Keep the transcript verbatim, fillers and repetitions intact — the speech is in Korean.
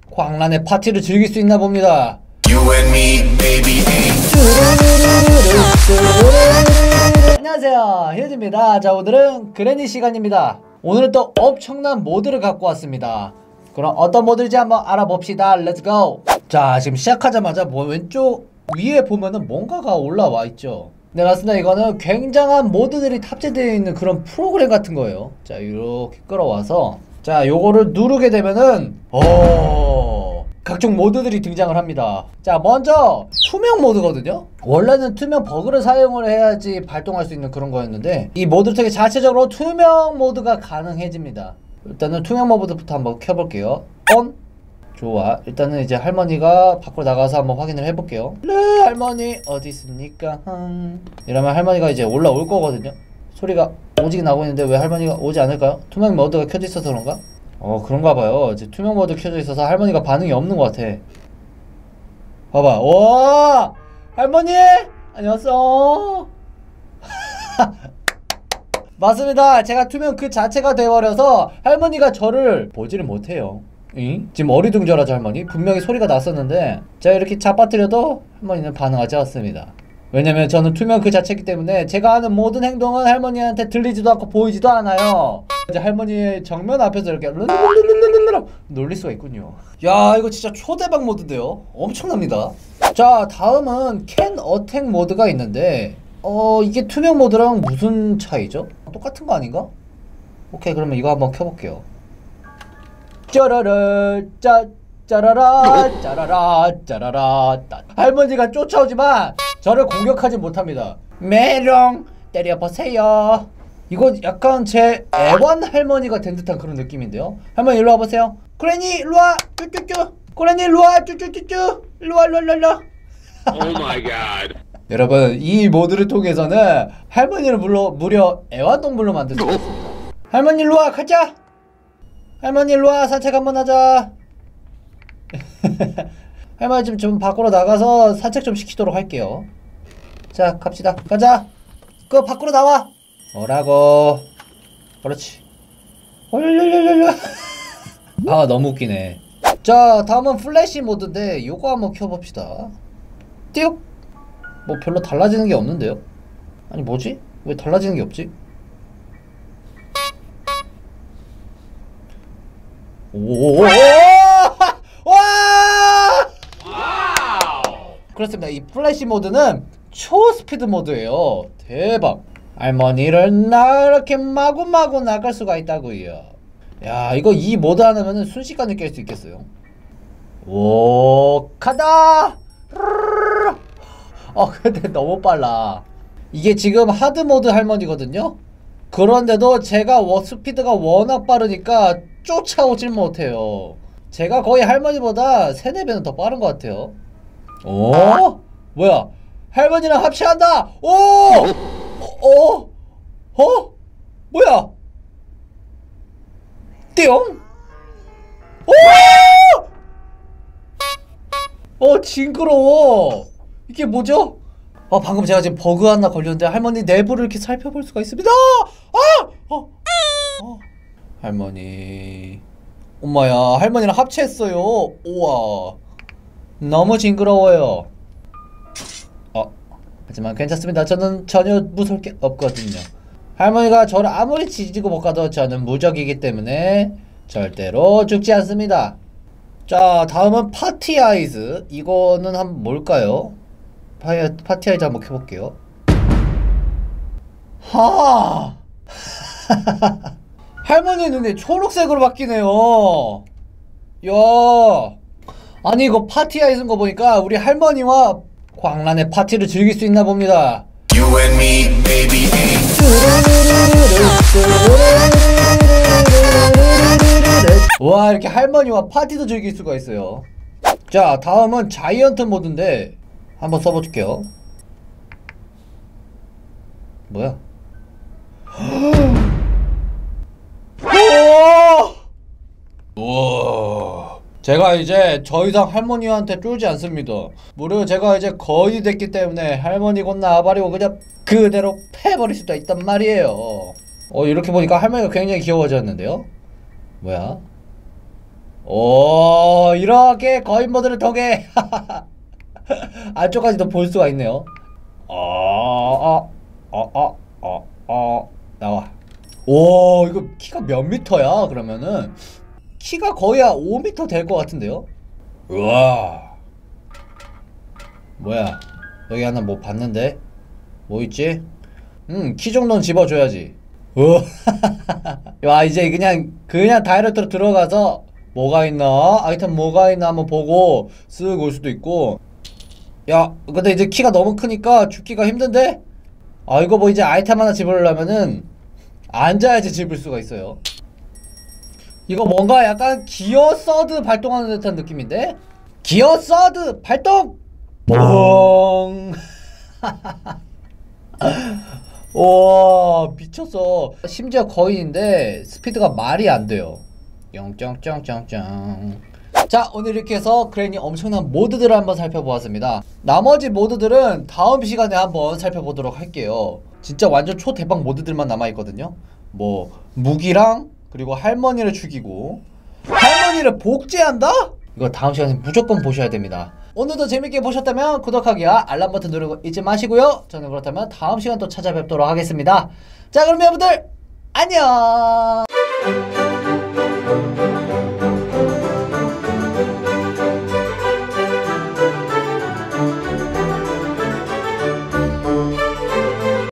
광란의 파티를 즐길 수 있나 봅니다. 안녕하세요, 휴즈입니다. 자, 오늘은 그래니 시간입니다. 오늘은 또 엄청난 모드를 갖고 왔습니다. 그럼 어떤 모드인지 한번 알아봅시다. 렛츠고! 자, 지금 시작하자마자 뭐 왼쪽 위에 보면은 뭔가가 올라와 있죠. 네, 맞습니다. 이거는 굉장한 모드들이 탑재되어 있는 그런 프로그램 같은 거예요. 자, 이렇게 끌어와서 자, 요거를 누르게 되면은 어 각종 모드들이 등장을 합니다. 자, 먼저 투명 모드거든요. 원래는 투명 버그를 사용을 해야지 발동할 수 있는 그런 거였는데 이 모드 되게 자체적으로 투명 모드가 가능해집니다. 일단은 투명 모드부터 한번 켜볼게요. 온! 좋아. 일단은 이제 할머니가 밖으로 나가서 한번 확인을 해볼게요. 네, 할머니 어디 있습니까? 흠. 이러면 할머니가 이제 올라올 거거든요. 소리가 오지게 나고 있는데 왜 할머니가 오지 않을까요? 투명 모드가 켜져 있어서 그런가? 어, 그런가 봐요. 이제 투명 모드 켜져 있어서 할머니가 반응이 없는 것 같아. 봐봐. 와! 할머니! 안녕하세요. 맞습니다. 제가 투명 그 자체가 돼버려서 할머니가 저를 보지를 못해요. 응? 지금 어리둥절하죠, 할머니? 분명히 소리가 났었는데 제가 이렇게 잡아뜨려도 할머니는 반응하지 않습니다. 왜냐면 저는 투명 그 자체이기 때문에 제가 하는 모든 행동은 할머니한테 들리지도 않고 보이지도 않아요. 이제 할머니의 정면 앞에서 이렇게 놀릴 수가 있군요. 야, 이거 진짜 초대박 모드인데요? 엄청납니다. 자, 다음은 캔 어택 모드가 있는데 어... 이게 투명 모드랑 무슨 차이죠? 똑같은 거 아닌가? 오케이, 그러면 이거 한번 켜볼게요. 짜라라 짜 짜라라 짜라라 짜라라 따. 할머니가 쫓아오지만 저를 공격하지 못합니다. 메롱 때려보세요. 이거 약간 제 애완 할머니가 된 듯한 그런 느낌인데요. 할머니 일로 와보세요. 그래니 일로와 쭈쭈쭈. 그래니 일로와 쭈쭈쭈쭈. 일로와 일로와. 오 마이 갓. 여러분, 이 모드를 통해서는 할머니를 무려, 무려 애완동물로 만들 수 있습니다. 할머니 일로와 가자. 할머니 일로와 산책 한번 하자. 할머니 좀, 좀 밖으로 나가서 산책 좀 시키도록 할게요. 자, 갑시다. 가자. 그 밖으로 나와. 뭐라고. 그렇지. 홀룰룰룰룰. 아, 너무 웃기네. 자, 다음은 플래시 모드인데 요거 한번 켜봅시다. 띠욱. 뭐 별로 달라지는 게 없는데요? 아니 뭐지? 왜 달라지는 게 없지? 오오오오! 와! 그렇습니다. 이 플래시 모드는 초스피드 모드예요. 대박. 할머니를 나 이렇게 마구마구 나갈 수가 있다고요. 야, 이거 이 모드 하나면은 순식간에 깰 수 있겠어요. 오, 가다! 어, 근데 너무 빨라. 이게 지금 하드 모드 할머니거든요? 그런데도 제가 워, 스피드가 워낙 빠르니까 쫓아오질 못해요. 제가 거의 할머니보다 세네 배는 더 빠른 것 같아요. 오? 뭐야? 할머니랑 합체한다! 오! 어? 어? 어? 뭐야? 띠용? 오! 어, 징그러워. 이게 뭐죠? 아, 방금 제가 지금 버그 하나 걸렸는데 할머니 내부를 이렇게 살펴볼 수가 있습니다. 아! 어! 어. 할머니. 엄마야, 할머니랑 합체했어요. 우와. 너무 징그러워요. 어. 하지만 괜찮습니다. 저는 전혀 무서울 게 없거든요. 할머니가 저를 아무리 지지고 못 가도 저는 무적이기 때문에 절대로 죽지 않습니다. 자, 다음은 파티 아이즈. 이거는 한번 뭘까요? 파이, 파티 아이즈 한번 켜볼게요. 하! 할머니 눈이 초록색으로 바뀌네요. 야, 아니 이거 파티 아이즈인 거 보니까 우리 할머니와 광란의 파티를 즐길 수 있나 봅니다. You and me, baby. 와, 이렇게 할머니와 파티도 즐길 수가 있어요. 자, 다음은 자이언트 모드인데 한번 써볼게요. 뭐야? 우와! 제가 이제 더 이상 할머니한테 쫄지 않습니다. 무려 제가 이제 거의 됐기 때문에 할머니 곧 나와버리고 그냥 그대로 패버릴 수도 있단 말이에요. 어, 이렇게 보니까 할머니가 굉장히 귀여워졌는데요? 뭐야? 오, 이렇게 거인 모드를 통해 안쪽까지도 볼 수가 있네요. 어, 어, 어, 어, 어, 어, 나와. 오, 이거 키가 몇 미터야? 그러면은 키가 거의 한 오 미터 될 것 같은데요? 우와. 뭐야? 여기 하나 뭐 봤는데? 뭐 있지? 음, 키 정도는 집어줘야지. 우와. 와, 이제 그냥 그냥 다이렉트로 들어가서 뭐가 있나? 아이템 뭐가 있나 한번 보고 쓱 올 수도 있고. 야, 근데 이제 키가 너무 크니까 죽기가 힘든데? 아, 이거 뭐 이제 아이템 하나 집으려면은 앉아야지 집을 수가 있어요. 이거 뭔가 약간 기어 서드 발동하는 듯한 느낌인데? 기어 서드 발동! 뽕! 와, 미쳤어. 심지어 거인인데 스피드가 말이 안 돼요. 영짱짱짱짱. 자, 오늘 이렇게 해서 그레니 엄청난 모드들을 한번 살펴보았습니다. 나머지 모드들은 다음 시간에 한번 살펴보도록 할게요. 진짜 완전 초대박 모드들만 남아있거든요. 뭐 무기랑 그리고 할머니를 죽이고 할머니를 복제한다? 이거 다음 시간에 무조건 보셔야 됩니다. 오늘도 재밌게 보셨다면 구독하기와 알람 버튼 누르고 잊지 마시고요. 저는 그렇다면 다음 시간 또 찾아뵙도록 하겠습니다. 자, 그럼 여러분들 안녕.